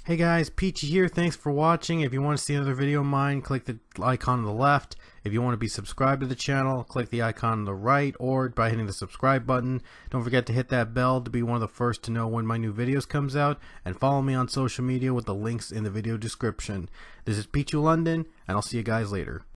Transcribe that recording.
Hey guys, Peachy here. Thanks for watching. If you want to see another video of mine, click the icon on the left. If you want to be subscribed to the channel, click the icon on the right or by hitting the subscribe button. Don't forget to hit that bell to be one of the first to know when my new videos comes out, and follow me on social media with the links in the video description. This is Peachy London, and I'll see you guys later.